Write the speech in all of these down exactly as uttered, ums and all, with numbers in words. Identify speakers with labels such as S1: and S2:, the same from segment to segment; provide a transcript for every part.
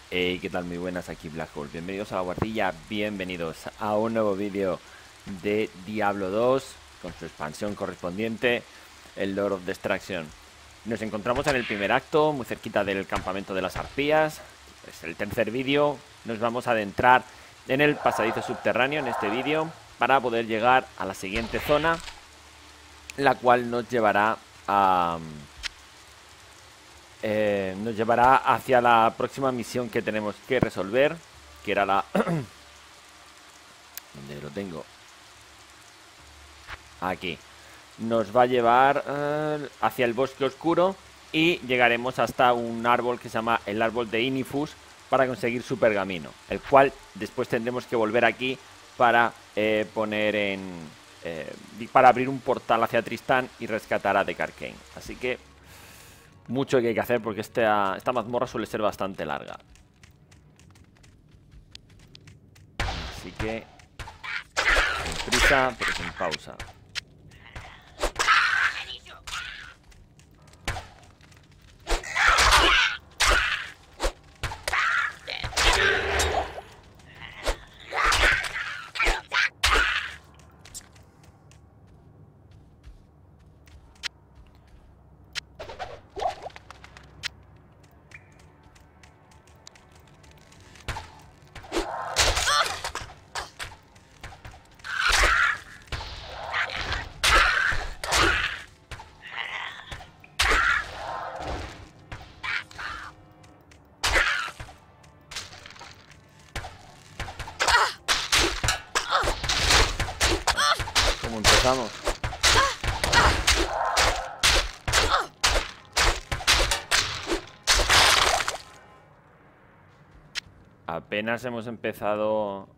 S1: Hey, ¿qué tal? Muy buenas, aquí Black Hole. Bienvenidos a la guardilla, bienvenidos a un nuevo vídeo de Diablo dos con su expansión correspondiente, el Lord of Destruction. Nos encontramos en el primer acto, muy cerquita del campamento de las arpías. Es el tercer vídeo. Nos vamos a adentrar en el pasadizo subterráneo en este vídeo para poder llegar a la siguiente zona, la cual nos llevará a... Eh, nos llevará hacia la próxima misión que tenemos que resolver, que era la... ¿Dónde lo tengo? Aquí. Nos va a llevar eh, hacia el bosque oscuro y llegaremos hasta un árbol que se llama el árbol de Inifus para conseguir su pergamino, el cual después tendremos que volver aquí para eh, poner en... Eh, para abrir un portal hacia Tristán y rescatar a Deck Arcane. Así que... mucho que hay que hacer porque esta, esta mazmorra suele ser bastante larga. Así que... sin prisa, pero sin pausa. ¿Cómo empezamos? Apenas hemos empezado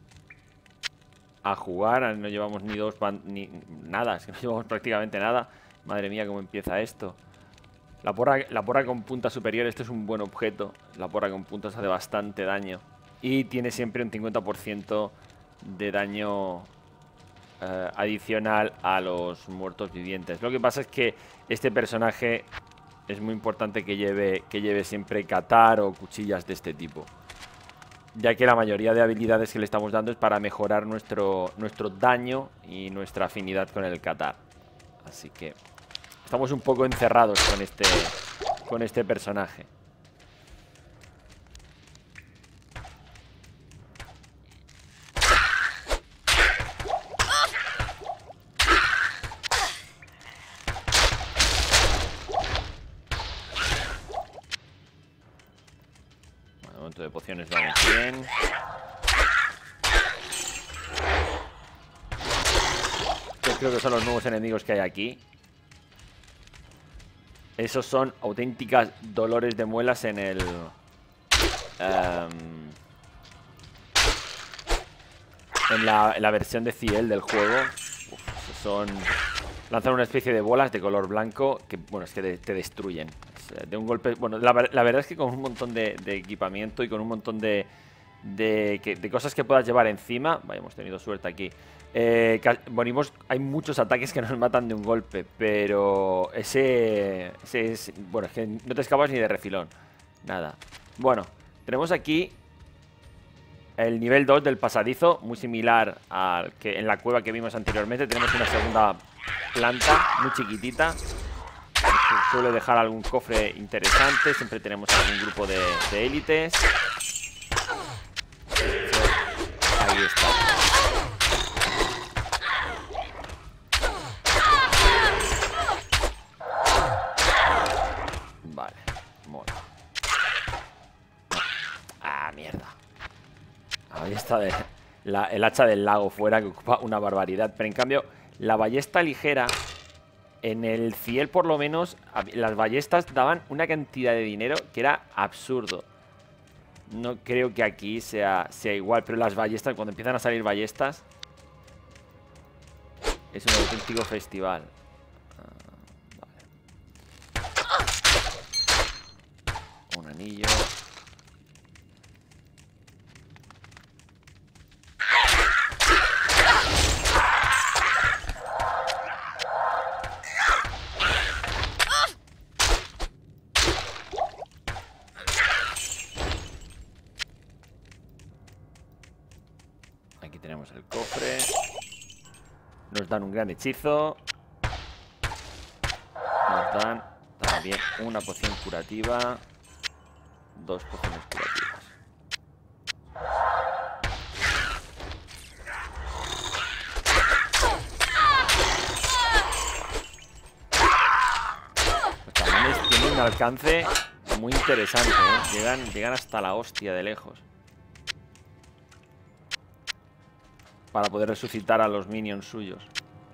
S1: a jugar, no llevamos ni dos ni nada, es que no llevamos prácticamente nada. Madre mía, cómo empieza esto. La porra, la porra con punta superior, este es un buen objeto. La porra con puntas hace bastante daño. Y tiene siempre un cincuenta por ciento de daño eh, adicional a los muertos vivientes. Lo que pasa es que este personaje es muy importante que lleve, que lleve siempre katar o cuchillas de este tipo, ya que la mayoría de habilidades que le estamos dando es para mejorar nuestro, nuestro daño y nuestra afinidad con el katar. Así que estamos un poco encerrados con este, con este personaje. Bueno, momento de pociones vamos bien. Yo creo que son los nuevos enemigos que hay aquí. Esos son auténticas dolores de muelas en el... Um, en, la, en la versión de Ciel del juego. Uf, son... lanzan una especie de bolas de color blanco que, bueno, es que de, te destruyen. De un golpe... Bueno, la, la verdad es que con un montón de, de equipamiento y con un montón de... De, que, de cosas que puedas llevar encima. Vaya, hemos tenido suerte aquí. Eh, morimos, hay muchos ataques que nos matan de un golpe, pero ese, ese es, bueno, es que no te escapas ni de refilón. Nada. Bueno, tenemos aquí el nivel dos del pasadizo, muy similar al que en la cueva que vimos anteriormente. Tenemos una segunda planta muy chiquitita. Suele dejar algún cofre interesante. Siempre tenemos algún grupo de, de élites. Ahí está. Vale, mola. Ah, mierda. Ahí está de, la, el hacha del lago fuera, que ocupa una barbaridad. Pero en cambio, la ballesta ligera, en el Ciel por lo menos, las ballestas daban una cantidad de dinero que era absurdo. No creo que aquí sea, sea igual, pero las ballestas, cuando empiezan a salir ballestas, es un auténtico festival. Ah, vale. Un anillo. Aquí tenemos el cofre. Nos dan un gran hechizo. Nos dan también una poción curativa. Dos pociones curativas. Los chamanes tienen un alcance muy interesante, ¿eh? Llegan, llegan hasta la hostia de lejos. Para poder resucitar a los minions suyos.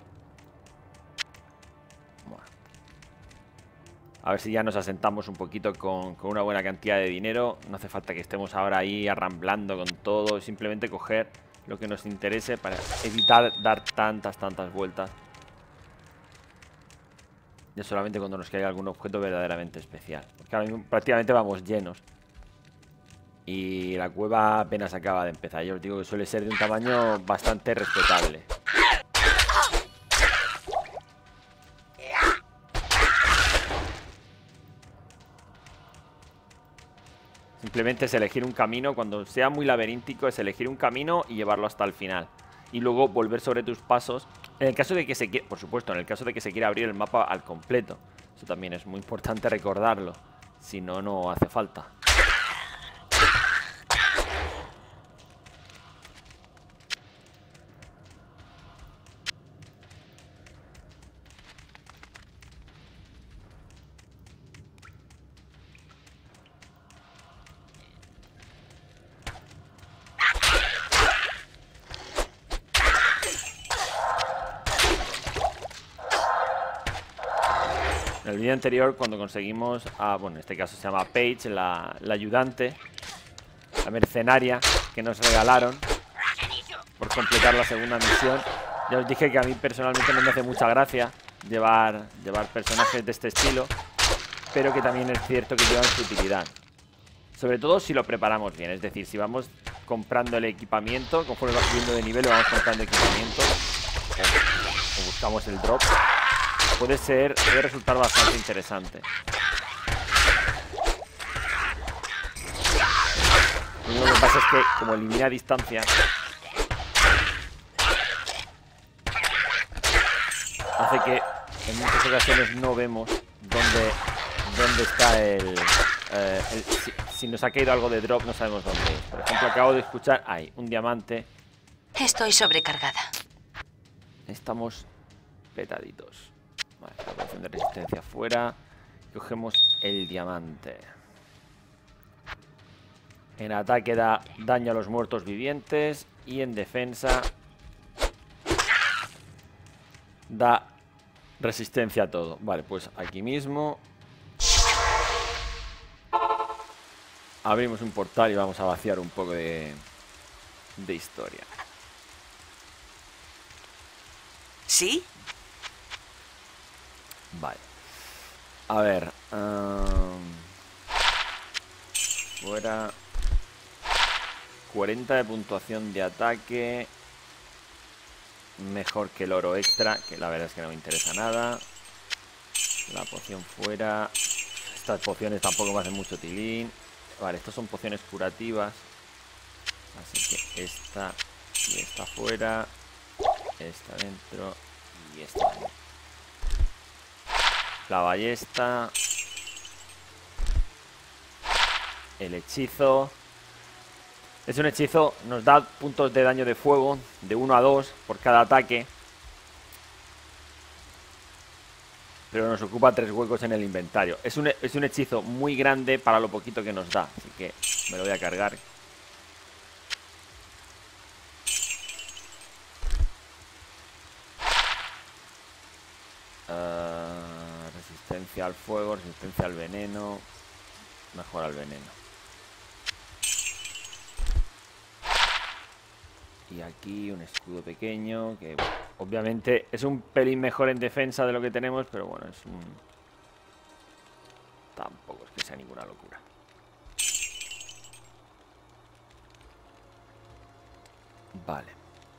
S1: Bueno. A ver si ya nos asentamos un poquito con, con una buena cantidad de dinero. No hace falta que estemos ahora ahí arramblando con todo. Simplemente coger lo que nos interese para evitar dar tantas, tantas vueltas. Ya solamente cuando nos caiga algún objeto verdaderamente especial. Porque ahora mismo prácticamente vamos llenos. Y la cueva apenas acaba de empezar. Yo os digo que suele ser de un tamaño bastante respetable. Simplemente es elegir un camino. Cuando sea muy laberíntico es elegir un camino y llevarlo hasta el final. Y luego volver sobre tus pasos. En el caso de que se quiera, por supuesto, en el caso de que se quiera abrir el mapa al completo. Eso también es muy importante recordarlo. Si no, no hace falta. En el vídeo anterior, cuando conseguimos a, bueno, en este caso se llama Paige, la, la ayudante, la mercenaria que nos regalaron por completar la segunda misión. Ya os dije que a mí personalmente no me hace mucha gracia llevar, llevar personajes de este estilo, pero que también es cierto que llevan su utilidad. Sobre todo si lo preparamos bien, es decir, si vamos comprando el equipamiento, conforme va subiendo de nivel, vamos comprando equipamiento o, o buscamos el drop. Puede ser, puede resultar bastante interesante. Lo único que pasa es que, como elimina distancia, hace que en muchas ocasiones no vemos dónde, dónde está el... Eh, el si, si nos ha caído algo de drop, no sabemos dónde es. Por ejemplo, acabo de escuchar... Hay un diamante.
S2: Estoy sobrecargada.
S1: Estamos petaditos. Vale, la poción de resistencia fuera. Cogemos el diamante. En ataque da daño a los muertos vivientes. Y en defensa da resistencia a todo. Vale, pues aquí mismo abrimos un portal y vamos a vaciar un poco de, de historia.
S2: ¿Sí?
S1: Vale. A ver. Um, fuera. cuarenta de puntuación de ataque. Mejor que el oro extra, que la verdad es que no me interesa nada. La poción fuera. Estas pociones tampoco me hacen mucho tilín. Vale, estas son pociones curativas. Así que esta y esta fuera. Esta dentro y esta dentro. La ballesta. El hechizo. Es un hechizo, nos da puntos de daño de fuego de uno a dos por cada ataque. Pero nos ocupa tres huecos en el inventario. Es un, es un hechizo muy grande para lo poquito que nos da. Así que me lo voy a cargar. Uh, resistencia al fuego, resistencia al veneno. Mejora el veneno. Y aquí un escudo pequeño que bueno, obviamente es un pelín mejor en defensa de lo que tenemos, pero bueno, es un... tampoco es que sea ninguna locura. Vale.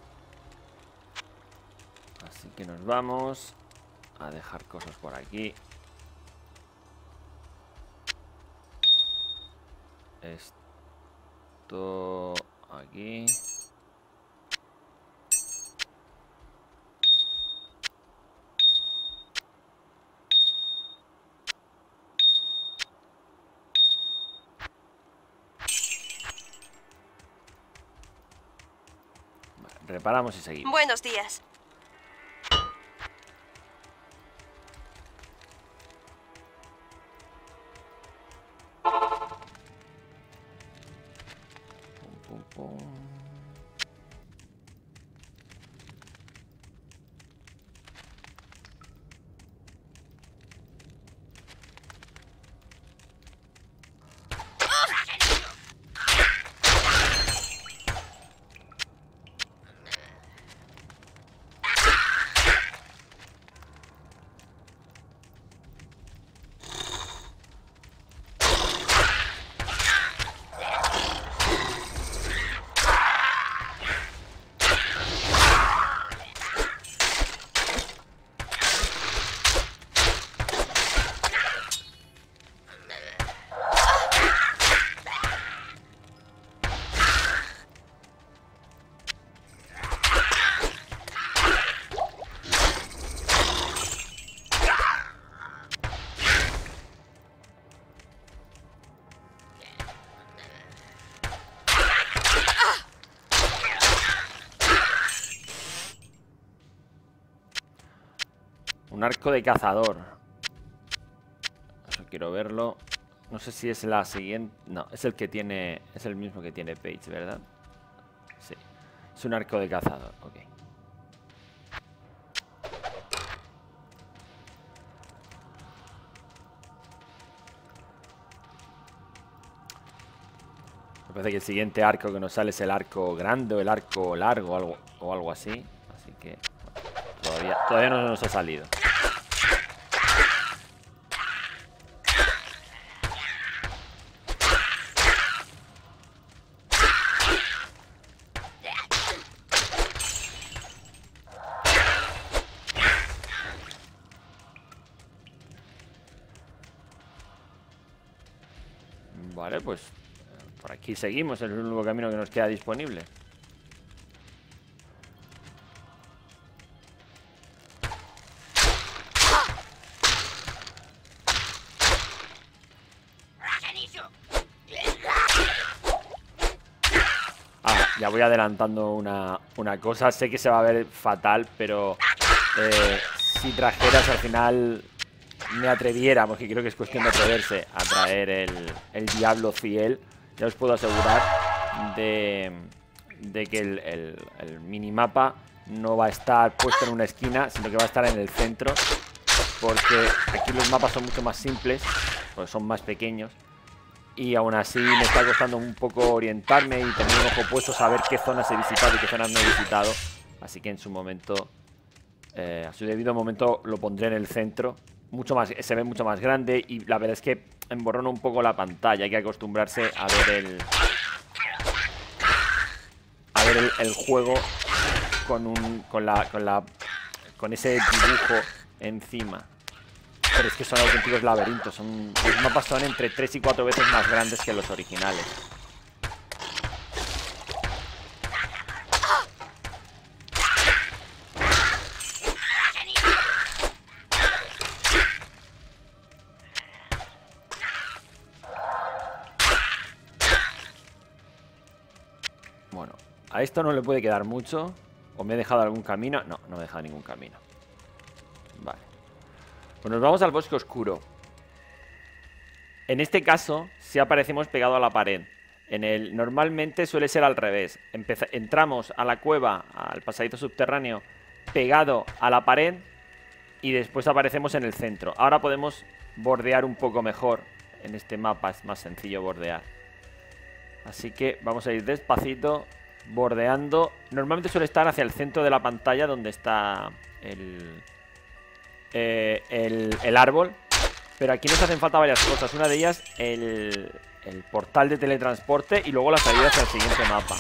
S1: Así que nos vamos a dejar cosas por aquí. Esto aquí. Reparamos y seguimos.
S2: Buenos días.
S1: Pum, pum, pum. Un arco de cazador. Eso quiero verlo. No sé si es la siguiente. No, es el que tiene. Es el mismo que tiene Paige, ¿verdad? Sí. Es un arco de cazador, ok. Me parece que el siguiente arco que nos sale es el arco grande o el arco largo o algo, o algo así. Así que bueno, todavía, todavía no nos ha salido. Vale, pues por aquí seguimos, es el único camino que nos queda disponible. Ah, ya voy adelantando una, una cosa, sé que se va a ver fatal, pero eh, si trajeras al final me atreviera, porque creo que es cuestión de atreverse a traer el, el Diablo Fiel, ya os puedo asegurar de, de que el, el, el minimapa no va a estar puesto en una esquina, sino que va a estar en el centro, porque aquí los mapas son mucho más simples, pues son más pequeños, y aún así me está costando un poco orientarme y tener un ojo puesto, saber qué zonas he visitado y qué zonas no he visitado, así que en su momento, eh, a su debido momento lo pondré en el centro. Mucho más, se ve mucho más grande y la verdad es que emborrona un poco la pantalla. Hay que acostumbrarse a ver el a ver el, el juego con un con la con la con ese dibujo encima. Pero es que son auténticos laberintos. Son, los mapas son entre tres y cuatro veces más grandes que los originales. Bueno, a esto no le puede quedar mucho. ¿O me he dejado algún camino? No, no me he dejado ningún camino. Vale. Pues nos vamos al bosque oscuro. En este caso, si aparecemos pegado a la pared. En el, normalmente suele ser al revés. Empeza, entramos a la cueva, al pasadizo subterráneo, pegado a la pared. Y después aparecemos en el centro. Ahora podemos bordear un poco mejor. En este mapa es más sencillo bordear. Así que vamos a ir despacito, bordeando. Normalmente suele estar hacia el centro de la pantalla, donde está el, eh, el, el árbol. Pero aquí nos hacen falta varias cosas. Una de ellas, el, el portal de teletransporte. Y luego la salida hacia el siguiente mapa.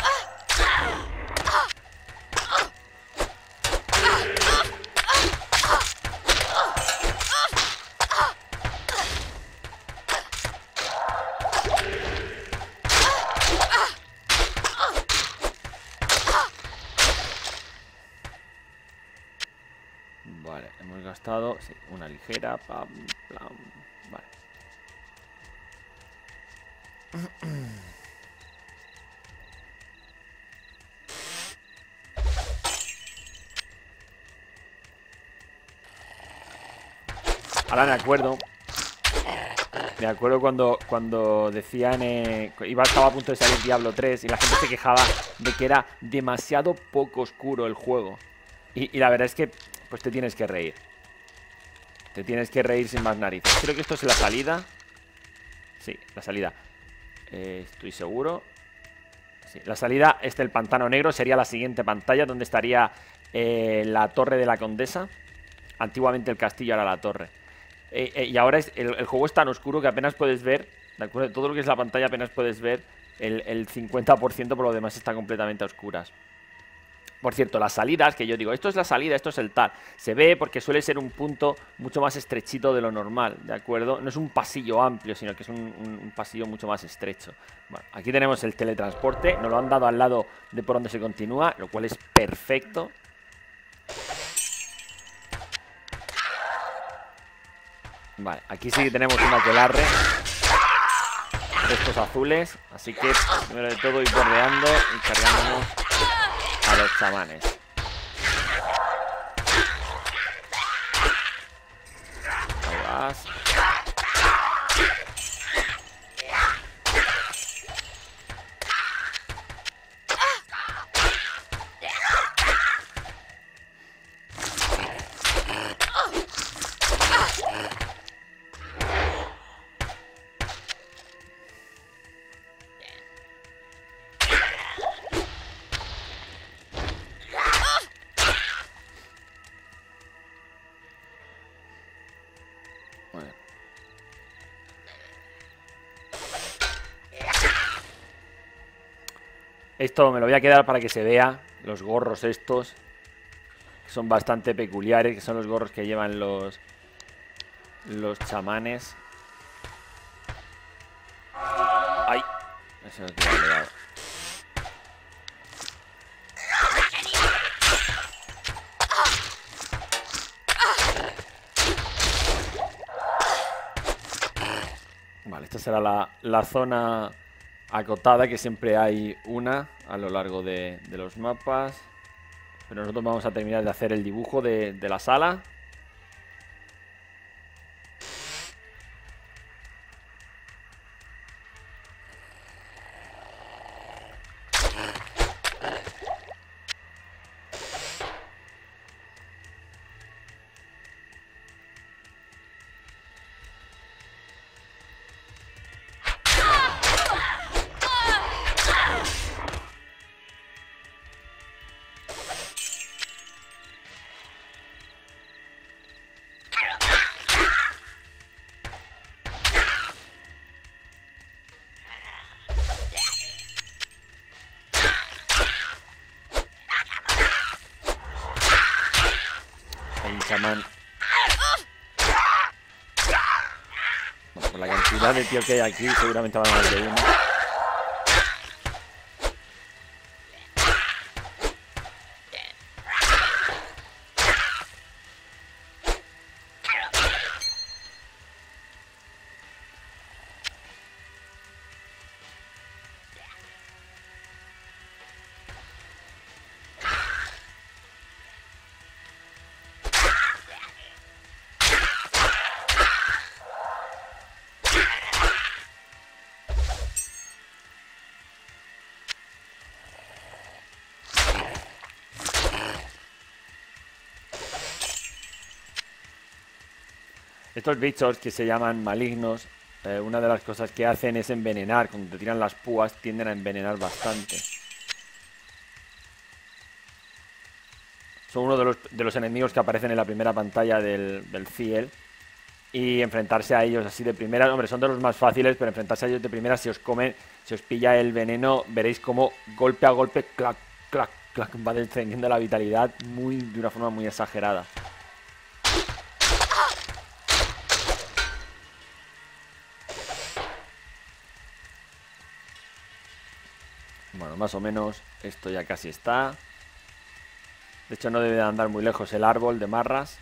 S1: Vale, hemos gastado sí, una ligera. Pam, plam, vale. Ahora me acuerdo. Me acuerdo cuando, cuando decían... Eh, iba, estaba a punto de salir Diablo tres y la gente se quejaba de que era demasiado poco oscuro el juego. Y, y la verdad es que pues te tienes que reír. Te tienes que reír sin más narices. Creo que esto es la salida. Sí, la salida. Eh, estoy seguro. Sí, la salida es del pantano negro. Sería la siguiente pantalla donde estaría eh, la torre de la condesa. Antiguamente el castillo era la torre. Eh, eh, y ahora es, el, el juego es tan oscuro que apenas puedes ver, ¿de acuerdo? Todo lo que es la pantalla apenas puedes ver el, el cincuenta por ciento, por lo demás está completamente a oscuras. Por cierto, las salidas, que yo digo, esto es la salida, esto es el tal, se ve porque suele ser un punto mucho más estrechito de lo normal, ¿de acuerdo? No es un pasillo amplio, sino que es un, un, un pasillo mucho más estrecho. Bueno, aquí tenemos el teletransporte, nos lo han dado al lado de por donde se continúa, lo cual es perfecto. Vale, aquí sí que tenemos un aquelarre de estos azules. Así que, primero de todo, ir bordeando y cargándonos a los chamanes. Ahí vas. Esto me lo voy a quedar para que se vea. Los gorros estos que son bastante peculiares, que son los gorros que llevan los los chamanes. Ay, eso no te lo he dado. Vale, esta será la, la zona acotada, que siempre hay una a lo largo de, de los mapas. Pero nosotros vamos a terminar de hacer el dibujo de, de la sala. Chamán. Bueno, por la cantidad de tío que hay aquí, seguramente van a haber de uno. Estos bichos que se llaman malignos, eh, una de las cosas que hacen es envenenar. Cuando te tiran las púas tienden a envenenar bastante. Son uno de los, de los enemigos que aparecen en la primera pantalla del, del Ciel. Y enfrentarse a ellos así de primera, hombre, son de los más fáciles, pero enfrentarse a ellos de primera, si os comen, si os pilla el veneno, veréis como golpe a golpe, clac, clac, clac, va descendiendo la vitalidad muy, de una forma muy exagerada. Bueno, más o menos esto ya casi está. De hecho no debe de andar muy lejos el árbol de marras.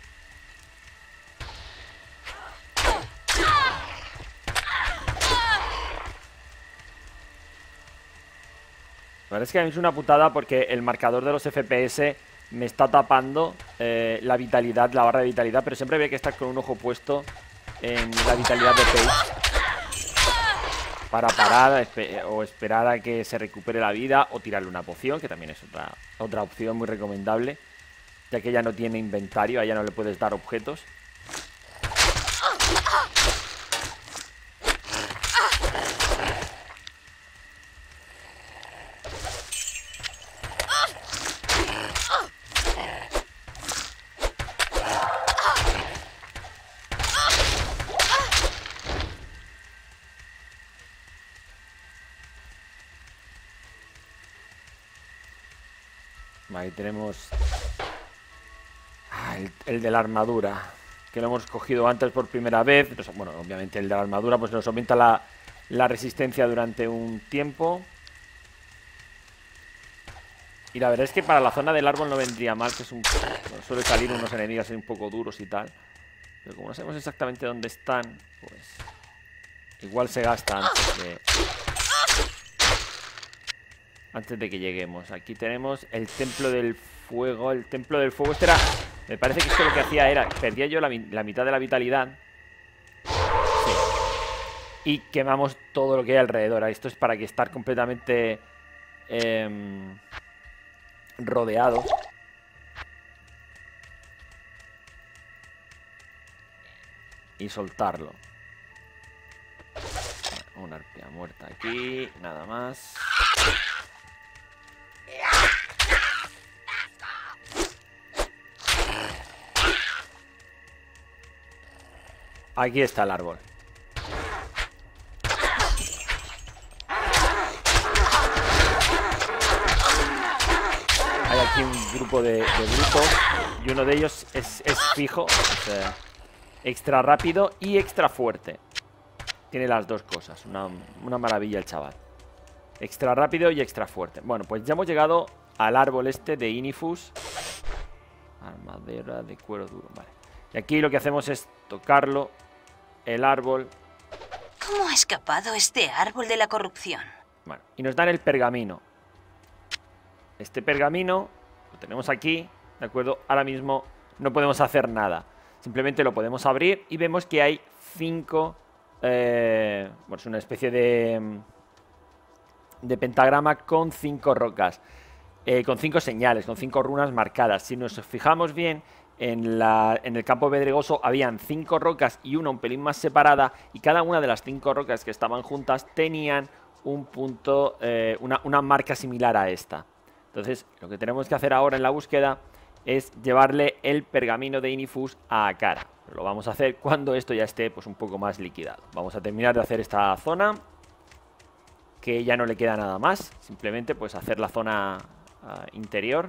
S1: La verdad es que a mí es una putada porque el marcador de los F P S me está tapando eh, la vitalidad, la barra de vitalidad, pero siempre había que estar con un ojo puesto en la vitalidad de Paige para parar espe o esperar a que se recupere la vida o tirarle una poción, que también es otra, otra opción muy recomendable, ya que ella no tiene inventario, a ella no le puedes dar objetos. Ahí tenemos ah, el, el de la armadura, que lo hemos cogido antes por primera vez. Bueno, obviamente el de la armadura pues nos aumenta la, la resistencia durante un tiempo. Y la verdad es que para la zona del árbol no vendría mal, que es un, bueno, suele salir unos enemigos un poco duros y tal. Pero como no sabemos exactamente dónde están, pues igual se gasta antes de... Antes de que lleguemos. Aquí tenemos el templo del fuego. El templo del fuego. Este era... Me parece que esto lo que hacía era... Perdía yo la, la mitad de la vitalidad. Sí. Y quemamos todo lo que hay alrededor. Esto es para que estar completamente... Eh, rodeado. Y soltarlo. Una arpía muerta aquí. Nada más. Aquí está el árbol. Hay aquí un grupo de, de grupos y uno de ellos es, es fijo, o sea, extra rápido y extra fuerte. Tiene las dos cosas, una, una maravilla el chaval. Extra rápido y extra fuerte. Bueno, pues ya hemos llegado al árbol este de Inifus. Armadura de cuero duro, vale. Y aquí lo que hacemos es tocarlo, el árbol.
S2: ¿Cómo ha escapado este árbol de la corrupción?
S1: Bueno, y nos dan el pergamino. Este pergamino lo tenemos aquí, ¿de acuerdo? Ahora mismo no podemos hacer nada. Simplemente lo podemos abrir y vemos que hay cinco... Eh, bueno, es una especie de... De pentagrama con cinco rocas. Eh, con cinco señales, con cinco runas marcadas. Si nos fijamos bien... En, la, en el campo pedregoso habían cinco rocas y una un pelín más separada, y cada una de las cinco rocas que estaban juntas tenían un punto, eh, una, una marca similar a esta. Entonces lo que tenemos que hacer ahora en la búsqueda es llevarle el pergamino de Inifus a Akara. Lo vamos a hacer cuando esto ya esté pues un poco más liquidado. Vamos a terminar de hacer esta zona, que ya no le queda nada más. Simplemente pues hacer la zona uh, interior.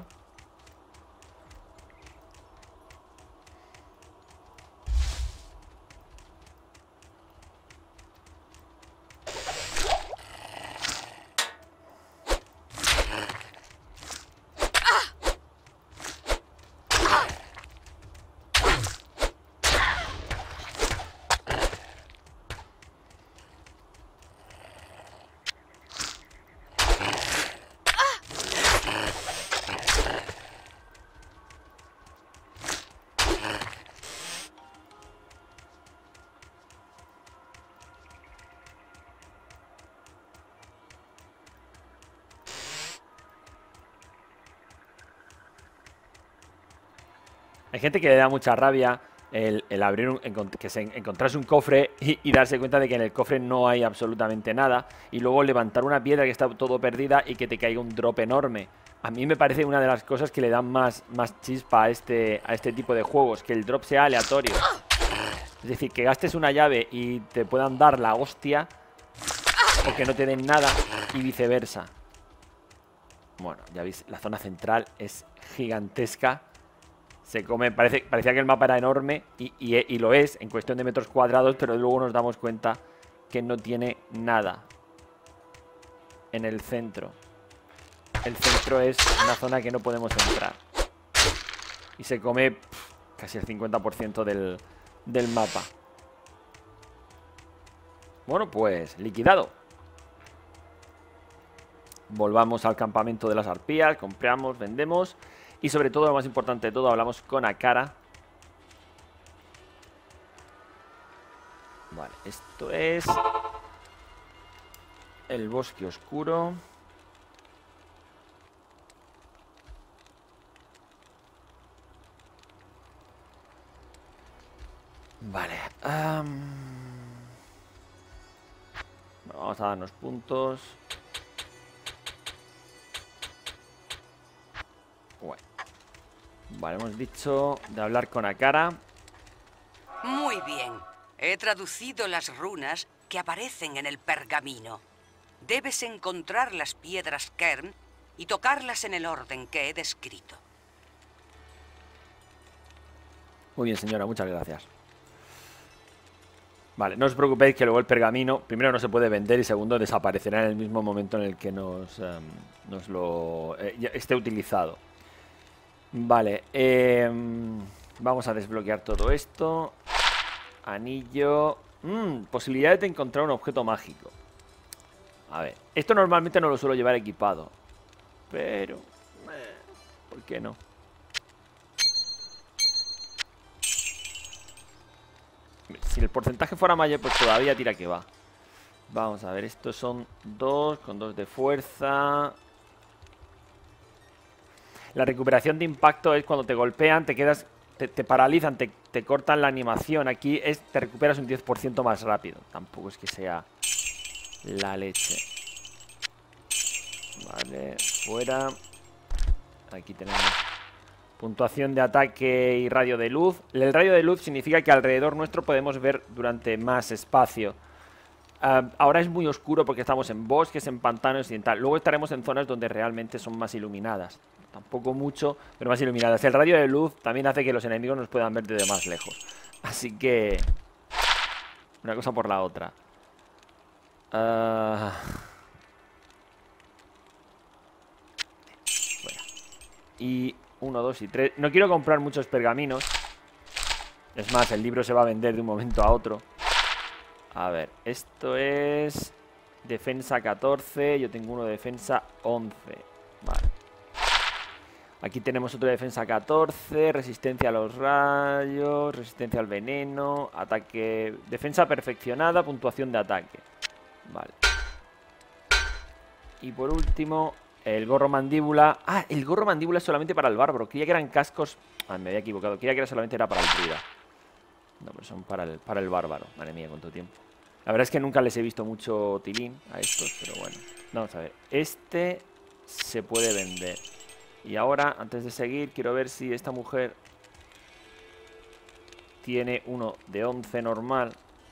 S1: Hay gente que le da mucha rabia el, el abrir un, que se encontrase un cofre y, y darse cuenta de que en el cofre no hay absolutamente nada, y luego levantar una piedra que está todo perdida y que te caiga un drop enorme. A mí me parece una de las cosas que le dan más, más chispa a este, a este tipo de juegos, que el drop sea aleatorio. Es decir, que gastes una llave y te puedan dar la hostia, o que no te den nada, y viceversa. Bueno, ya veis, la zona central es gigantesca. Se come, parece, parecía que el mapa era enorme y, y, y lo es en cuestión de metros cuadrados, pero luego nos damos cuenta que no tiene nada en el centro. El centro es una zona que no podemos entrar. Y se come pff, casi el cincuenta por ciento del, del mapa. Bueno, pues liquidado. Volvamos al campamento de las arpías, compramos, vendemos. Y sobre todo, lo más importante de todo, hablamos con Akara. Esto es el bosque oscuro. Vale. Um... Vamos a darnos puntos. Bueno. Vale, hemos dicho de hablar con Akara.
S3: Muy bien. He traducido las runas que aparecen en el pergamino. Debes encontrar las piedras Kern y tocarlas en el orden que he descrito.
S1: Muy bien, señora, muchas gracias. Vale, no os preocupéis que luego el pergamino, primero, no se puede vender y segundo, desaparecerá en el mismo momento en el que nos, um, nos lo eh, ya esté utilizado. Vale, eh, vamos a desbloquear todo esto. Anillo. Mm, posibilidades de encontrar un objeto mágico. A ver, esto normalmente no lo suelo llevar equipado, pero eh, ¿por qué no? Si el porcentaje fuera mayor, pues todavía tira que va. Vamos a ver, estos son dos, con dos de fuerza. La recuperación de impacto es cuando te golpean, te quedas, te, te paralizan, te, te cortan la animación. Aquí es, te recuperas un diez por ciento más rápido. Tampoco es que sea la leche. Vale, fuera. Aquí tenemos puntuación de ataque y radio de luz. El radio de luz significa que alrededor nuestro podemos ver durante más espacio. Uh, ahora es muy oscuro porque estamos en bosques, en pantanos y en tal. Luego estaremos en zonas donde realmente son más iluminadas. Tampoco mucho, pero más iluminadas. El radio de luz también hace que los enemigos nos puedan ver desde más lejos. Así que una cosa por la otra. Uh... Bueno. Y uno, dos y tres. No quiero comprar muchos pergaminos. Es más, el libro se va a vender de un momento a otro. A ver, esto es defensa catorce. Yo tengo uno de defensa once. Vale. Aquí tenemos otro de defensa catorce. Resistencia a los rayos. Resistencia al veneno. Ataque. Defensa perfeccionada. Puntuación de ataque. Vale. Y por último, el gorro mandíbula. Ah, el gorro mandíbula es solamente para el bárbaro. Creía que eran cascos. Ah, me había equivocado. Creía que era solamente era para el druida. No, pero son para el, para el bárbaro. Madre mía, cuánto tiempo. La verdad es que nunca les he visto mucho tilín a estos, pero bueno. Vamos a ver. Este se puede vender. Y ahora, antes de seguir, quiero ver si esta mujer tiene uno de once normal.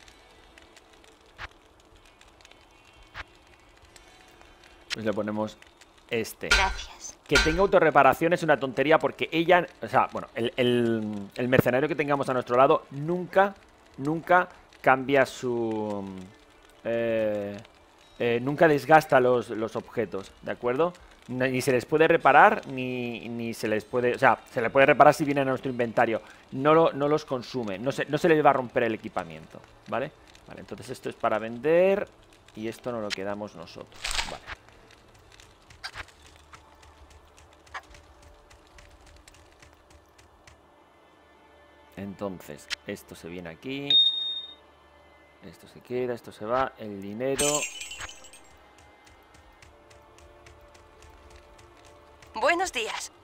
S1: Pues le ponemos este.
S2: Gracias.
S1: Que tenga autorreparación es una tontería porque ella... O sea, bueno, el, el, el mercenario que tengamos a nuestro lado nunca, nunca cambia su... Eh, eh, nunca desgasta los, los objetos, ¿de acuerdo? Ni se les puede reparar, ni, ni se les puede... O sea, se le puede reparar si vienen a nuestro inventario. No, lo, no los consume, no se, no se les va a romper el equipamiento, ¿vale? Vale, entonces esto es para vender y esto nos lo quedamos nosotros, vale. Entonces, esto se viene aquí. Esto se queda, esto se va. El dinero.
S3: Buenos días.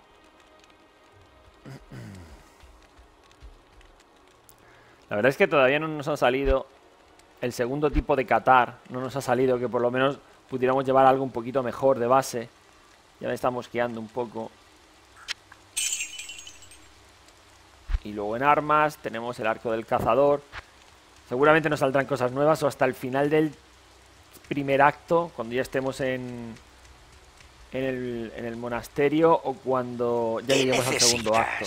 S1: La verdad es que todavía no nos ha salido el segundo tipo de Qatar. No nos ha salido que por lo menos pudiéramos llevar algo un poquito mejor de base. Ya me está mosqueando un poco. Y luego en armas tenemos el arco del cazador. Seguramente nos saldrán cosas nuevas o hasta el final del primer acto, cuando ya estemos en, en, el, en el monasterio o cuando ya lleguemos al segundo acto.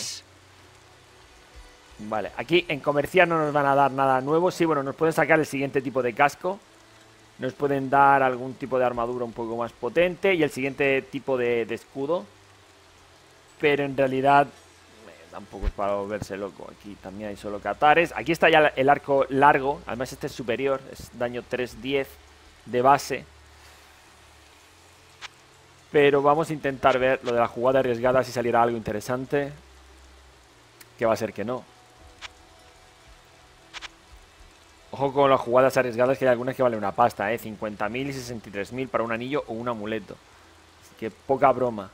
S1: Vale, aquí en comercial no nos van a dar nada nuevo. Sí, bueno, nos pueden sacar el siguiente tipo de casco. Nos pueden dar algún tipo de armadura un poco más potente y el siguiente tipo de, de escudo. Pero en realidad... tampoco es para volverse loco. Aquí también hay solo catares. Aquí está ya el arco largo. Además este es superior. Es daño tres diez de base. Pero vamos a intentar ver lo de la jugada arriesgada. Si saliera algo interesante. Que va a ser que no. Ojo con las jugadas arriesgadas, que hay algunas que valen una pasta, ¿eh? cincuenta mil y sesenta y tres mil para un anillo o un amuleto. Así que poca broma.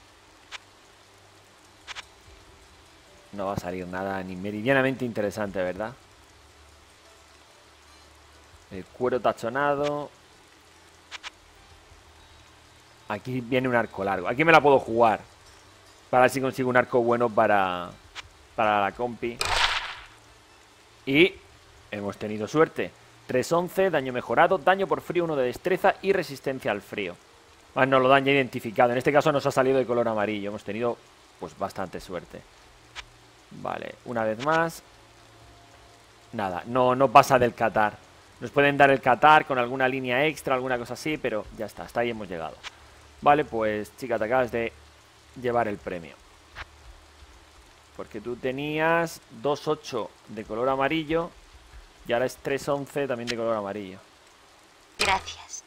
S1: No va a salir nada ni meridianamente interesante, ¿verdad? El cuero tachonado. Aquí viene un arco largo. Aquí me la puedo jugar para ver si consigo un arco bueno para, para la compi. Y hemos tenido suerte. tres once, daño mejorado, daño por frío, uno de destreza y resistencia al frío. Más nos lo dan ya identificado. En este caso nos ha salido de color amarillo. Hemos tenido pues bastante suerte. Vale, una vez más. Nada, no, no pasa del Qatar. Nos pueden dar el Qatar con alguna línea extra, alguna cosa así, pero ya está, hasta ahí hemos llegado. Vale, pues chica, te acabas de llevar el premio. Porque tú tenías dos ocho de color amarillo y ahora es tres once también de color amarillo.
S2: Gracias.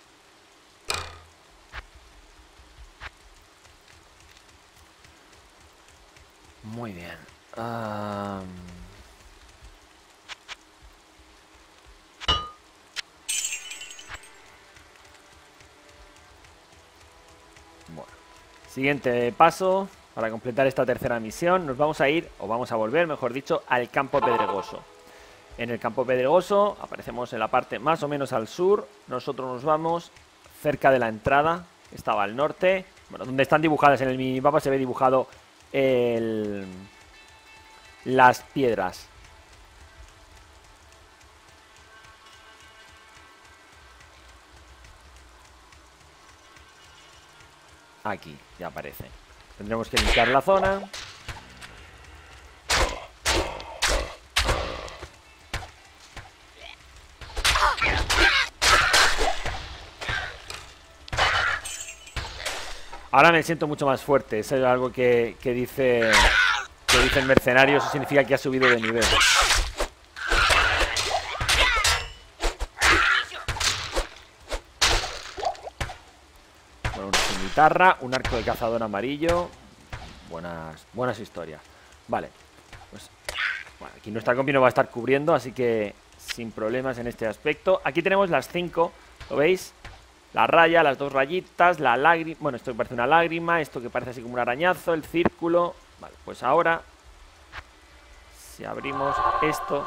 S1: Muy bien. Um... Bueno. Siguiente paso. Para completar esta tercera misión nos vamos a ir, o vamos a volver, mejor dicho, al campo pedregoso. En el campo pedregoso aparecemos en la parte más o menos al sur. Nosotros nos vamos cerca de la entrada, que estaba al norte. Bueno, donde están dibujadas en el minimapa se ve dibujado el... las piedras. Aquí ya aparece. Tendremos que limpiar la zona. Ahora me siento mucho más fuerte. Eso es algo que, que dice que dice el mercenario. Eso significa que ha subido de nivel. Bueno, una cimitarra, un arco de cazador amarillo. Buenas, buenas historias. Vale, pues bueno, aquí nuestra compi nos va a estar cubriendo, así que sin problemas en este aspecto. Aquí tenemos las cinco, ¿lo veis? La raya, las dos rayitas, la lágrima. Bueno, esto que parece una lágrima, esto que parece así como un arañazo, el círculo. Vale, pues ahora, si abrimos esto,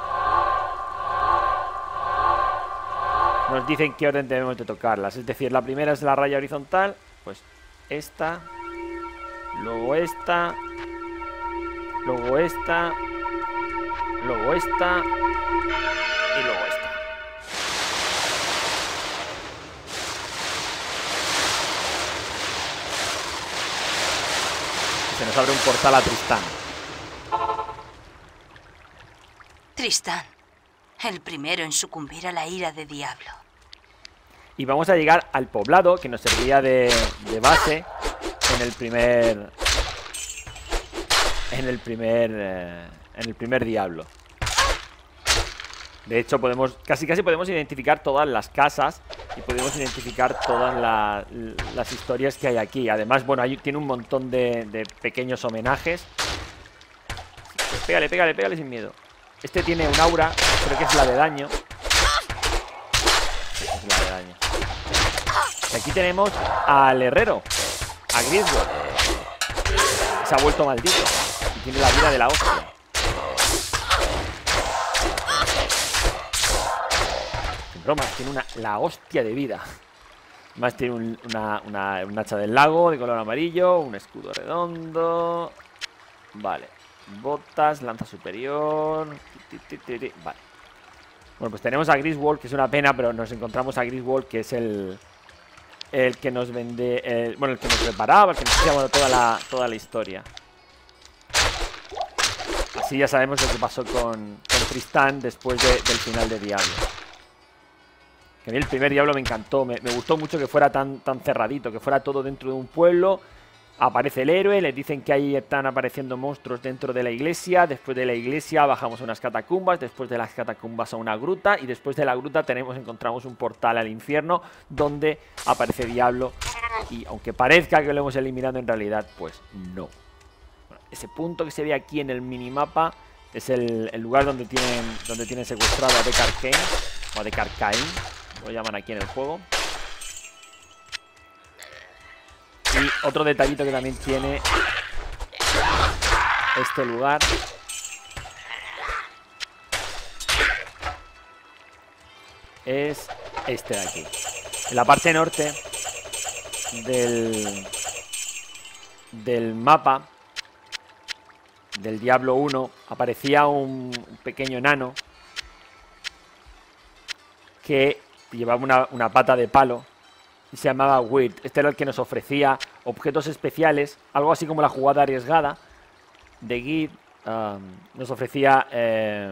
S1: nos dicen qué orden debemos de tocarlas. Es decir, la primera es la raya horizontal, pues esta, luego esta, luego esta, luego esta y luego esta. Se nos abre un portal a Tristán.
S2: Tristán, el primero en sucumbir a la ira de Diablo.
S1: Y vamos a llegar al poblado que nos servía de, de base en el primer... En el primer... Eh, en el primer Diablo. De hecho, podemos... Casi casi podemos identificar todas las casas y podemos identificar todas la, las historias que hay aquí. Además, bueno, hay, tiene un montón de, de pequeños homenajes. Pues pégale, pégale, pégale sin miedo. Este tiene un aura, creo que es la de daño. Sí, es la de daño. Y aquí tenemos al herrero, a Griswold. Se ha vuelto maldito y tiene la vida de la hostia. Sin bromas, tiene una, la hostia de vida. Más tiene un, una, una, un hacha del lago de color amarillo, un escudo redondo. Vale. Botas, lanza superior. Vale. Bueno, pues tenemos a Griswold, que es una pena, pero nos encontramos a Griswold, que es el el que nos vende, el, bueno, el que nos preparaba, el que nos decía toda la, toda la historia. Así ya sabemos lo que pasó con, con Tristán después de, del final de Diablo. Que a mí el primer Diablo me encantó, me, me gustó mucho que fuera tan, tan cerradito, que fuera todo dentro de un pueblo. Aparece el héroe, les dicen que ahí están apareciendo monstruos dentro de la iglesia. Después de la iglesia bajamos a unas catacumbas. Después de las catacumbas a una gruta. Y después de la gruta tenemos, encontramos un portal al infierno donde aparece Diablo. Y aunque parezca que lo hemos eliminado, en realidad pues no. Bueno, ese punto que se ve aquí en el minimapa Es el, el lugar donde tienen, donde tienen secuestrado a Deckard Cain, o a Deckard Cain, lo llaman aquí en el juego. Y otro detallito que también tiene este lugar es este de aquí. En la parte norte del, del mapa del Diablo uno aparecía un pequeño enano que llevaba una, una pata de palo y se llamaba Wirt. Este era el que nos ofrecía objetos especiales, algo así como la jugada arriesgada de Git. Um, nos ofrecía, eh,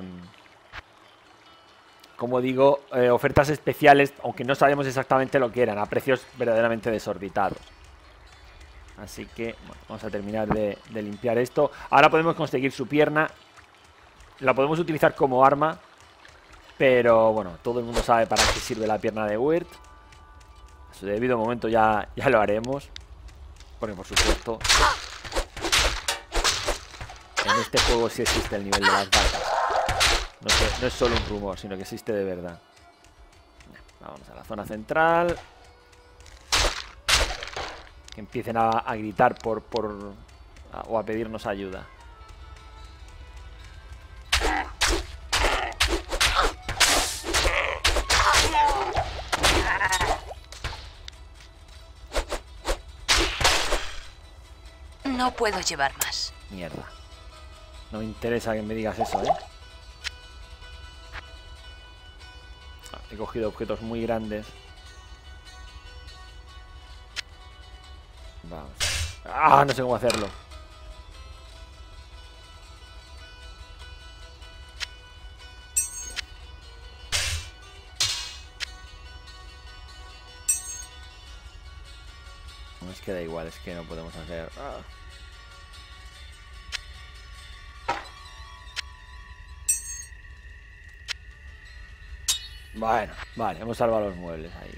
S1: como digo, eh, ofertas especiales, aunque no sabíamos exactamente lo que eran, a precios verdaderamente desorbitados. Así que bueno, vamos a terminar de, de limpiar esto. Ahora podemos conseguir su pierna. La podemos utilizar como arma, pero bueno, todo el mundo sabe para qué sirve la pierna de Wirt. A su debido momento ya, ya lo haremos, porque por supuesto en este juego sí existe el nivel de las vacas. No, sé, no es solo un rumor, sino que existe de verdad. Vamos a la zona central. Que empiecen a, a gritar por, por a, o a pedirnos ayuda.
S2: No puedo llevar más.
S1: Mierda. No me interesa que me digas eso, ¿eh? Ah, he cogido objetos muy grandes. Vamos. Ah, no sé cómo hacerlo. No, es que da igual, es que no podemos hacer... Ah. Bueno, vale, hemos salvado los muebles ahí.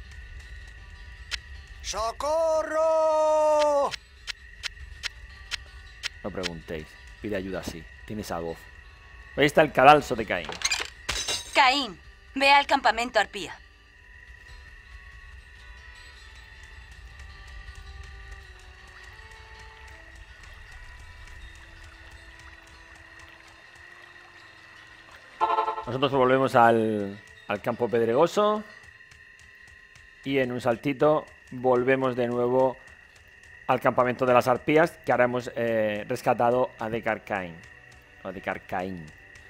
S4: ¡Socorro!
S1: No preguntéis, pide ayuda así. Tienes a Goff. Ahí está el cadalso de Caín.
S2: Caín, ve al campamento arpía.
S1: Nosotros volvemos al, al campo pedregoso. Y en un saltito volvemos de nuevo al campamento de las arpías, que ahora hemos eh, rescatado a Deckard Cain. O Deckard Cain.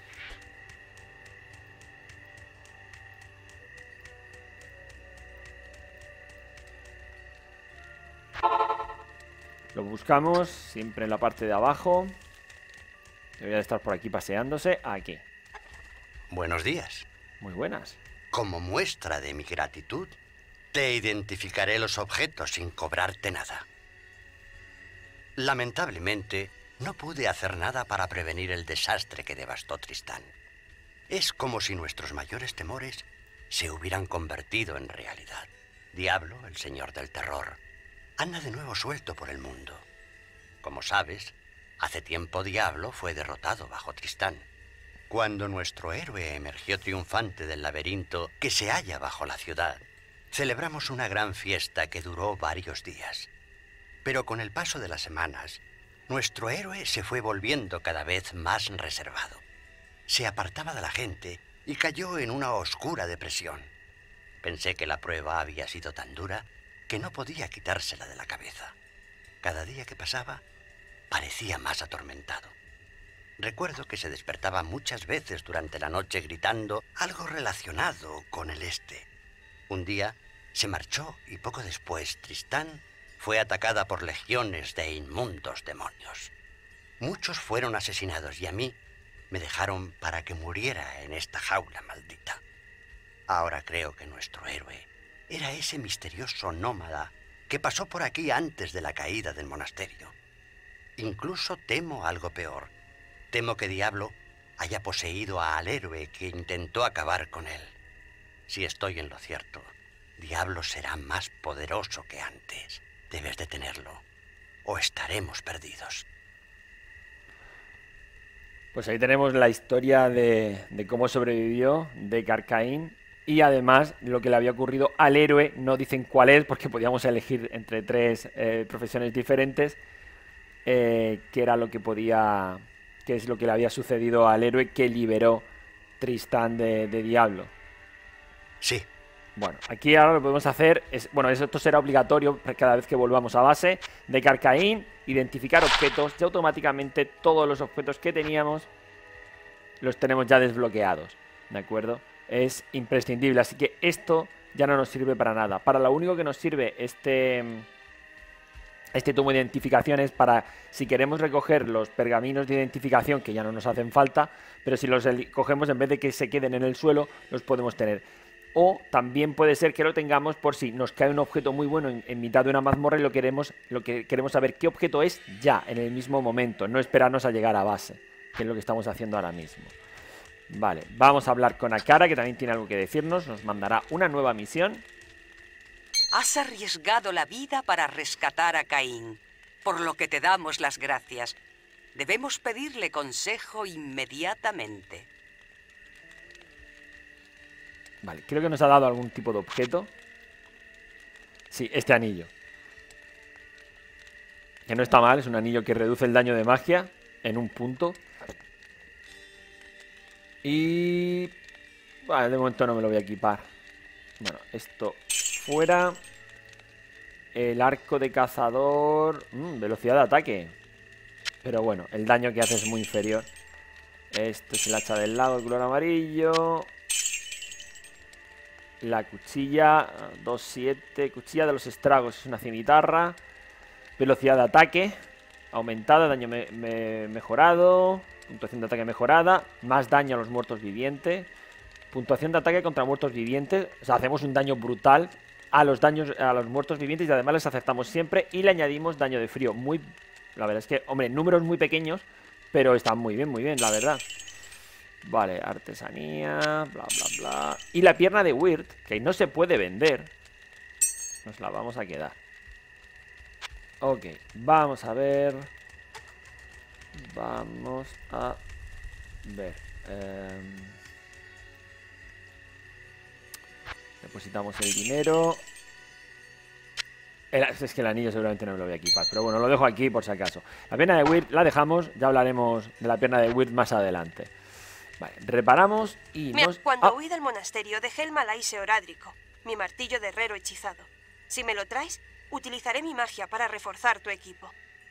S1: Lo buscamos siempre en la parte de abajo. Debería de estar por aquí paseándose. Aquí.
S4: Buenos días.
S1: Muy buenas.
S4: Como muestra de mi gratitud, te identificaré los objetos sin cobrarte nada. Lamentablemente, no pude hacer nada para prevenir el desastre que devastó Tristán. Es como si nuestros mayores temores se hubieran convertido en realidad. Diablo, el señor del terror, anda de nuevo suelto por el mundo. Como sabes, hace tiempo Diablo fue derrotado bajo Tristán. Cuando nuestro héroe emergió triunfante del laberinto que se halla bajo la ciudad, celebramos una gran fiesta que duró varios días. Pero con el paso de las semanas, nuestro héroe se fue volviendo cada vez más reservado. Se apartaba de la gente y cayó en una oscura depresión. Pensé que la prueba había sido tan dura que no podía quitársela de la cabeza. Cada día que pasaba, parecía más atormentado. Recuerdo que se despertaba muchas veces durante la noche gritando algo relacionado con el este. Un día se marchó y poco después Tristán fue atacada por legiones de inmundos demonios. Muchos fueron asesinados y a mí me dejaron para que muriera en esta jaula maldita. Ahora creo que nuestro héroe era ese misterioso nómada que pasó por aquí antes de la caída del monasterio. Incluso temo algo peor. Temo que Diablo haya poseído al héroe que intentó acabar con él. Si estoy en lo cierto, Diablo será más poderoso que antes. Debes detenerlo, o estaremos perdidos.
S1: Pues ahí tenemos la historia de, de cómo sobrevivió Deckard Cain. Y además lo que le había ocurrido al héroe, no dicen cuál es, porque podíamos elegir entre tres eh, profesiones diferentes, eh, qué era lo que podía, qué es lo que le había sucedido al héroe que liberó Tristán de, de Diablo.
S4: Sí.
S1: Bueno, aquí ahora lo que podemos hacer es, bueno, esto será obligatorio cada vez que volvamos a base, Deckard Cain, identificar objetos, y automáticamente todos los objetos que teníamos los tenemos ya desbloqueados, ¿de acuerdo? Es imprescindible, así que esto ya no nos sirve para nada. Para lo único que nos sirve este este tomo de identificación es para, si queremos recoger los pergaminos de identificación, que ya no nos hacen falta, pero si los cogemos, en vez de que se queden en el suelo, los podemos tener. O también puede ser que lo tengamos por si nos cae un objeto muy bueno en, en mitad de una mazmorra y lo queremos, lo que queremos saber qué objeto es ya, en el mismo momento, no esperarnos a llegar a base, que es lo que estamos haciendo ahora mismo. Vale, vamos a hablar con Akara, que también tiene algo que decirnos. Nos mandará una nueva misión.
S3: Has arriesgado la vida para rescatar a Caín, por lo que te damos las gracias. Debemos pedirle consejo inmediatamente.
S1: Vale, creo que nos ha dado algún tipo de objeto. Sí, este anillo. Que no está mal, es un anillo que reduce el daño de magia en un punto. Y... Vale, de momento no me lo voy a equipar. Bueno, esto fuera. El arco de cazador... Mm, velocidad de ataque. Pero bueno, el daño que hace es muy inferior. Esto es el hacha del lago, el color amarillo. La cuchilla dos siete. Cuchilla de los estragos, es una cimitarra. Velocidad de ataque aumentada, daño me me mejorado. Puntuación de ataque mejorada. Más daño a los muertos vivientes. Puntuación de ataque contra muertos vivientes. O sea, hacemos un daño brutal a los daños a los muertos vivientes y además les acertamos siempre. Y le añadimos daño de frío. Muy... La verdad es que, hombre, números muy pequeños, pero están muy bien, muy bien, la verdad. Vale, artesanía, bla, bla, bla. Y la pierna de Weird, que no se puede vender, nos la vamos a quedar. Ok, vamos a ver... Vamos a ver. Eh, depositamos el dinero. El, es que el anillo seguramente no me lo voy a equipar, pero bueno, lo dejo aquí por si acaso. La pierna de Weird la dejamos, ya hablaremos de la pierna de Weird más adelante. Vale, reparamos y nos...
S5: Cuando
S1: ah.
S5: huí del monasterio dejé el malaise orádrico, mi martillo de herrero hechizado. Si me lo traes, utilizaré mi magia para reforzar tu equipo.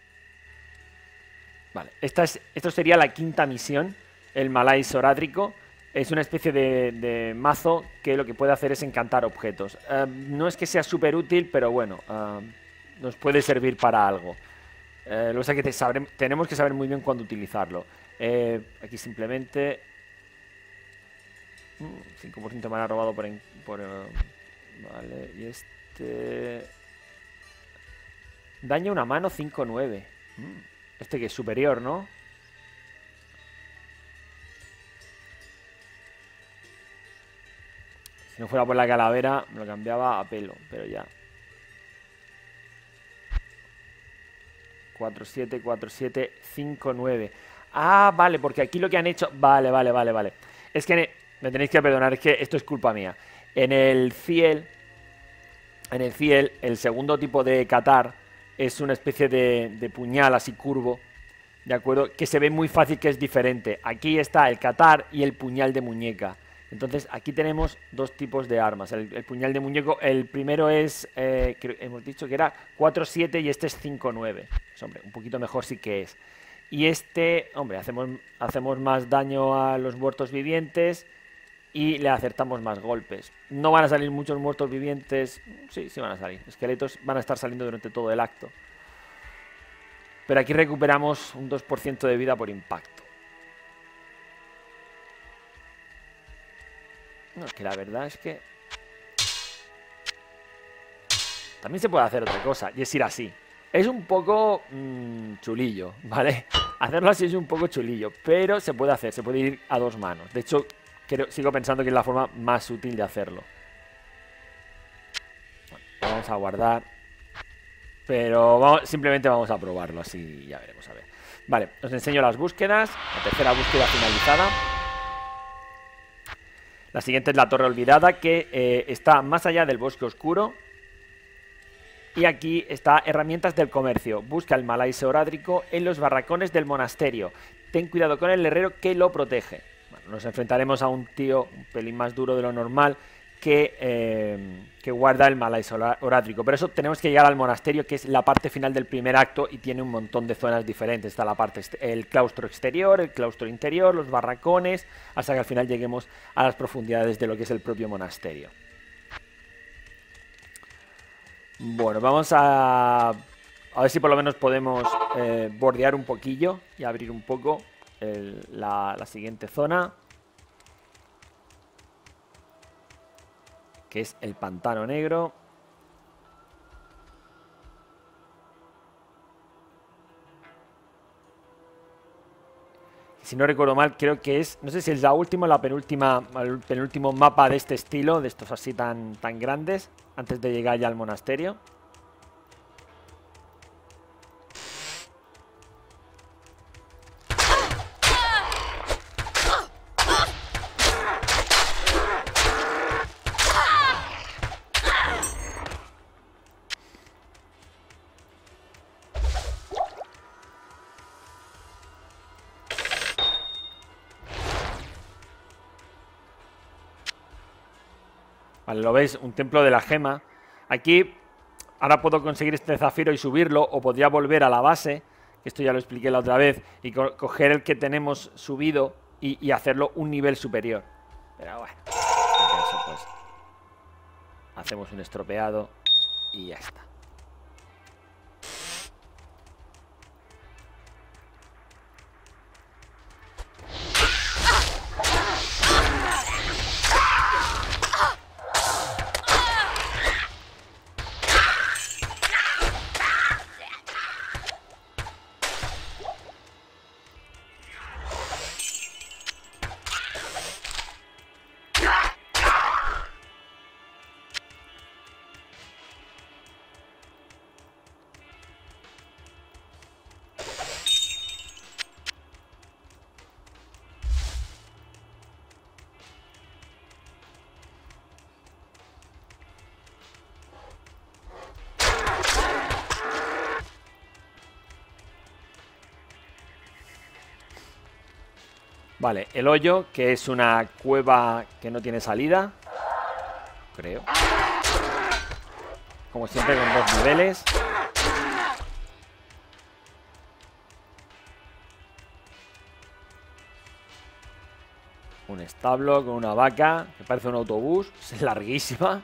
S1: Vale, esta es, esto sería la quinta misión, el Malais Orádrico. Es una especie de, de mazo que lo que puede hacer es encantar objetos. Uh, no es que sea súper útil, pero bueno, uh, nos puede servir para algo. Uh, lo que pasa es que te sabré, tenemos que saber muy bien cuándo utilizarlo. Uh, aquí simplemente... cinco por ciento me han robado por... En, por uh, vale, y este... Daña una mano cinco nueve. Mm. Este que es superior, ¿no? Si no fuera por la calavera, me lo cambiaba a pelo, pero ya. cuatro siete, cuatro siete, cinco nueve. Ah, vale, porque aquí lo que han hecho... Vale, vale, vale, vale. Es que... Me tenéis que perdonar, es que esto es culpa mía. En el Fiel... En el Fiel, el segundo tipo de Catar... Es una especie de, de puñal así curvo, ¿de acuerdo? Que se ve muy fácil que es diferente. Aquí está el Catar y el puñal de muñeca. Entonces aquí tenemos dos tipos de armas. El, el puñal de muñeco, el primero es, eh, que hemos dicho que era cuatro siete y este es cinco nueve. Pues, hombre, un poquito mejor sí que es. Y este, hombre, hacemos, hacemos más daño a los muertos vivientes y le acertamos más golpes. No van a salir muchos muertos vivientes. Sí, sí van a salir. Esqueletos van a estar saliendo durante todo el acto. Pero aquí recuperamos un dos por ciento de vida por impacto. No, es que la verdad es que... También se puede hacer otra cosa, y es ir así. Es un poco mmm, chulillo, ¿vale? Hacerlo así es un poco chulillo, pero se puede hacer, se puede ir a dos manos. De hecho... Creo, sigo pensando que es la forma más útil de hacerlo. Bueno, vamos a guardar. Pero vamos, simplemente vamos a probarlo, así ya veremos, a ver. Vale, os enseño las búsquedas. La tercera búsqueda finalizada. La siguiente es la Torre Olvidada, que eh, está más allá del Bosque Oscuro. Y aquí está herramientas del comercio. Busca el Malaise Orádrico en los barracones del monasterio. Ten cuidado con el herrero que lo protege. Bueno, nos enfrentaremos a un tío un pelín más duro de lo normal que, eh, que guarda el Malaise Orádrico. Por eso tenemos que llegar al monasterio, que es la parte final del primer acto y tiene un montón de zonas diferentes. Está la parte, el claustro exterior, el claustro interior, los barracones, hasta que al final lleguemos a las profundidades de lo que es el propio monasterio. Bueno, vamos a, a ver si por lo menos podemos eh, bordear un poquillo y abrir un poco el, la, la siguiente zona, que es el Pantano Negro. Si no recuerdo mal, creo que es, no sé si es la última o la penúltima, el penúltimo mapa de este estilo, de estos así tan, tan grandes, antes de llegar ya al monasterio. Vale, lo veis, un templo de la gema. Aquí, ahora puedo conseguir este zafiro y subirlo, o podría volver a la base, que esto ya lo expliqué la otra vez, y co coger el que tenemos subido y, y hacerlo un nivel superior. Pero bueno, en este caso, pues, hacemos un estropeado y ya está. Vale, el hoyo, que es una cueva que no tiene salida, creo. Como siempre, con dos niveles. Un establo con una vaca, que parece un autobús, es larguísima.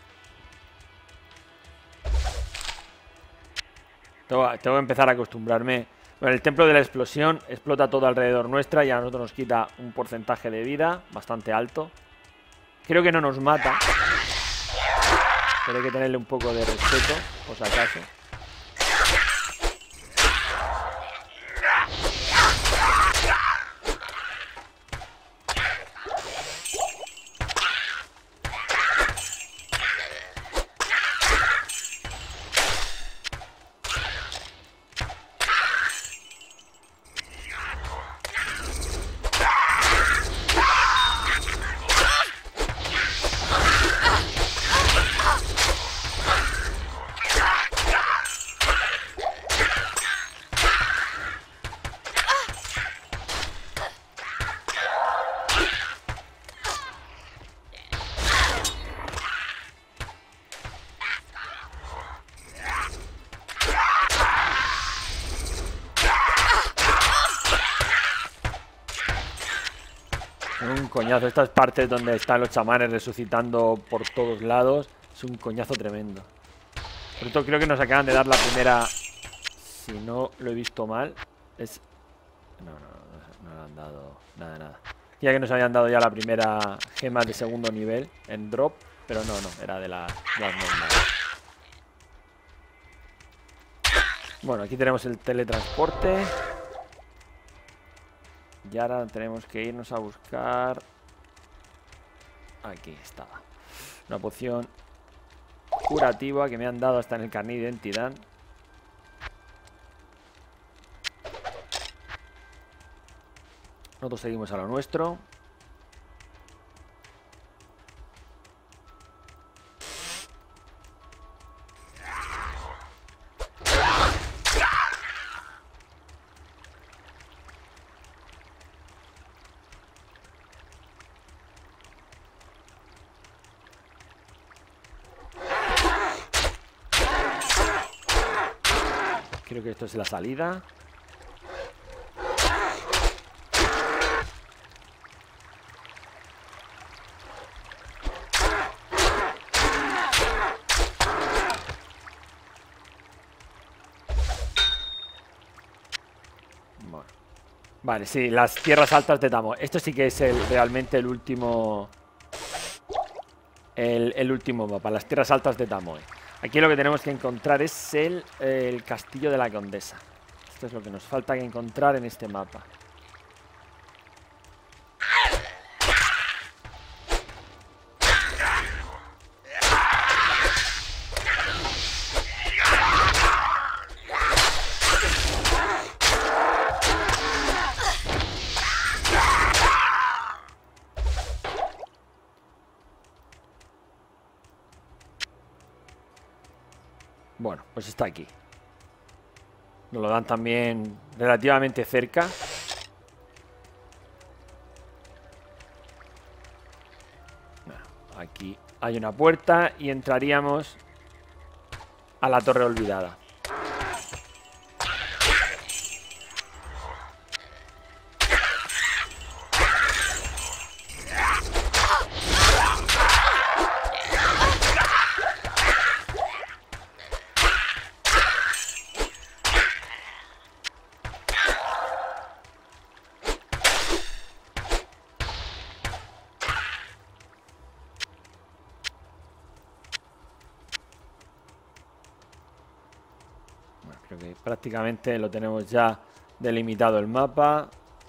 S1: Tengo, tengo que empezar a acostumbrarme. Bueno, el templo de la explosión explota todo alrededor nuestra y a nosotros nos quita un porcentaje de vida bastante alto. Creo que no nos mata, pero hay que tenerle un poco de respeto, por si acaso. Un coñazo, estas partes donde están los chamanes resucitando por todos lados, es un coñazo tremendo. Por esto creo que nos acaban de dar la primera, si no lo he visto mal, es... No, no, no, no le han dado nada, nada. Ya que nos habían dado ya la primera gema de segundo nivel en drop, pero no, no, era de, la, de las normales. Bueno, aquí tenemos el teletransporte. Y ahora tenemos que irnos a buscar... Aquí estaba. Una poción curativa que me han dado hasta en el carnet de identidad. Nosotros seguimos a lo nuestro. Creo que esto es la salida. Bueno. Vale, sí, las tierras altas de Tamo. Esto sí que es el, realmente el último... El, el último mapa, las tierras altas de Tamoe. Aquí lo que tenemos que encontrar es el, el castillo de la condesa. Esto es lo que nos falta que encontrar en este mapa. Bueno, pues está aquí. Nos lo dan también relativamente cerca. Bueno, aquí hay una puerta y entraríamos a la torre olvidada. Creo que prácticamente lo tenemos ya delimitado el mapa.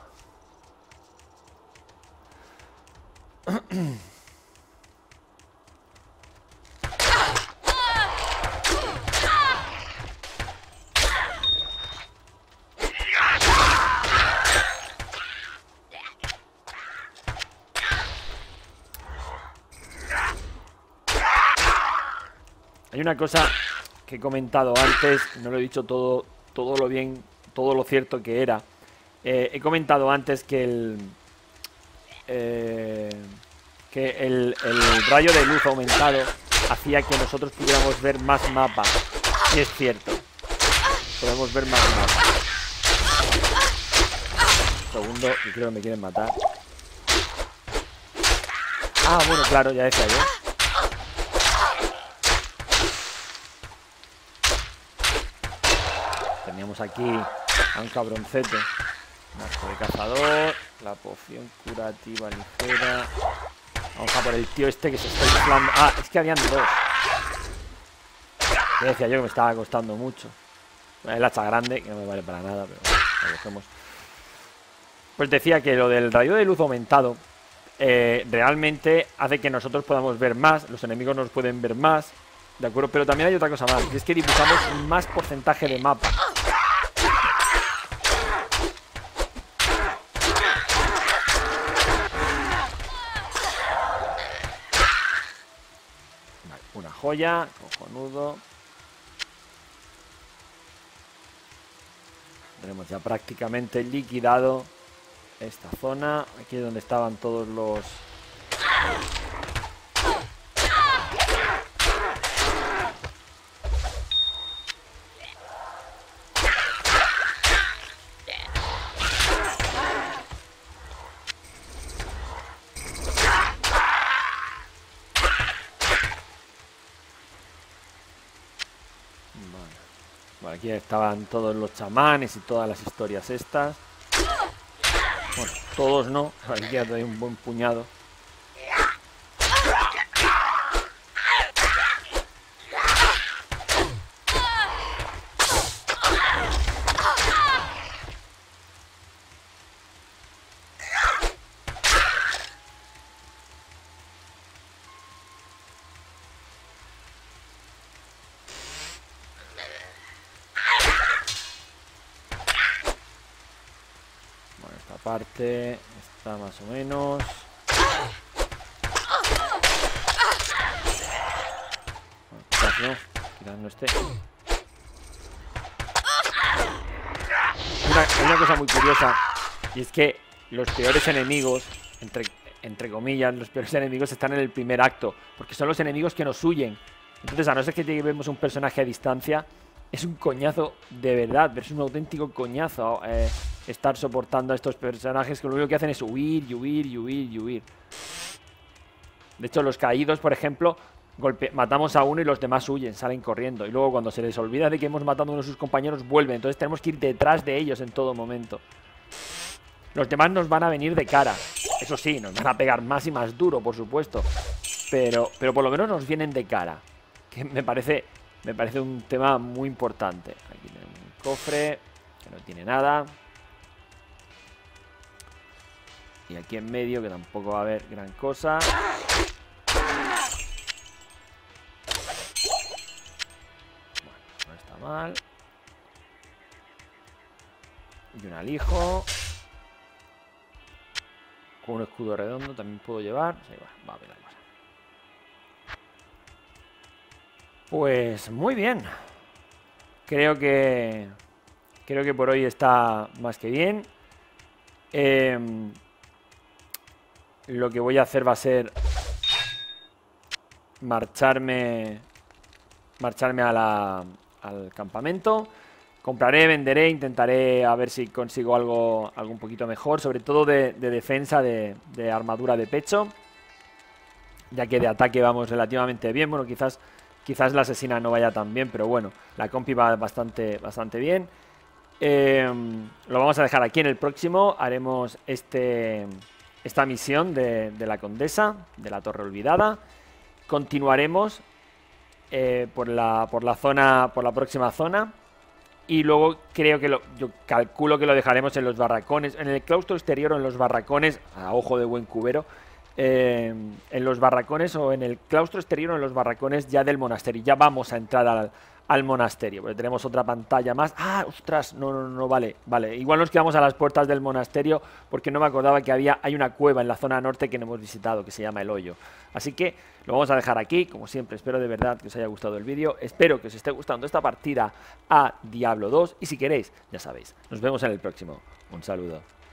S1: Hay una cosa que he comentado antes, no lo he dicho todo, todo lo bien, todo lo cierto que era. Eh, he comentado antes que el eh, que el, el rayo de luz aumentado hacía que nosotros pudiéramos ver más mapas. Y es cierto, podemos ver más mapas. Un segundo, que creo que me quieren matar. Ah, bueno, claro, ya decía yo. Teníamos aquí a un cabroncete. Marco de cazador. La poción curativa ligera. Vamos a por el tío este que se está inflando. Ah, es que habían dos. Ya decía yo que me estaba costando mucho. El hacha grande, que no me vale para nada, pero bueno, lo cogemos. Pues decía que lo del rayo de luz aumentado eh, realmente hace que nosotros podamos ver más. Los enemigos nos pueden ver más. ¿De acuerdo? Pero también hay otra cosa más. Y es que dibujamos más porcentaje de mapa. Vale, una joya. Cojonudo. Tenemos ya prácticamente liquidado esta zona. Aquí es donde estaban todos los... Bueno, aquí estaban todos los chamanes y todas las historias estas. Bueno, todos no. Aquí ya hay un buen puñado. parte está más o menos. Bueno, quizás no, quizás no esté. Una, hay una cosa muy curiosa, y es que los peores enemigos, entre, entre comillas, los peores enemigos están en el primer acto, porque son los enemigos que nos huyen. Entonces, a no ser que llevemos un personaje a distancia, es un coñazo de verdad, pero es un auténtico coñazo eh, estar soportando a estos personajes que lo único que hacen es huir, y huir, y huir, y huir. De hecho, los caídos, por ejemplo, golpe matamos a uno y los demás huyen, salen corriendo. Y luego cuando se les olvida de que hemos matado a uno de sus compañeros, vuelven. Entonces tenemos que ir detrás de ellos en todo momento. Los demás nos van a venir de cara. Eso sí, nos van a pegar más y más duro, por supuesto. Pero, pero por lo menos nos vienen de cara. Que me parece, me parece un tema muy importante. Aquí tenemos un cofre que no tiene nada. Y aquí en medio, que tampoco va a haber gran cosa. Bueno, no está mal. Y un alijo. Con un escudo redondo también puedo llevar. Sí, bueno, va a ver la cosa. Pues muy bien. Creo que Creo que por hoy está más que bien. Eh, lo que voy a hacer va a ser marcharme Marcharme a la, al campamento. Compraré, venderé, intentaré a ver si consigo algo, algo un poquito mejor. Sobre todo de, de defensa, de, de armadura de pecho, ya que de ataque vamos relativamente bien. Bueno, quizás Quizás la asesina no vaya tan bien, pero bueno, la compi va bastante, bastante bien. Eh, lo vamos a dejar aquí. En el próximo haremos este, esta misión de, de la condesa, de la torre olvidada. Continuaremos eh, por, la, por la zona, por la próxima zona. Y luego creo que lo, yo calculo que lo dejaremos en los barracones, en el claustro exterior o en los barracones, a ojo de buen cubero. Eh, en los barracones o en el claustro exterior o en los barracones ya del monasterio. Ya vamos a entrar al, al monasterio, porque tenemos otra pantalla más. ¡Ah, ostras! No, no, no, vale, vale. Igual nos quedamos a las puertas del monasterio porque no me acordaba que había hay una cueva en la zona norte que no hemos visitado, que se llama El Hoyo. Así que lo vamos a dejar aquí. Como siempre, espero de verdad que os haya gustado el vídeo. Espero que os esté gustando esta partida a Diablo dos. Y si queréis, ya sabéis, nos vemos en el próximo. Un saludo.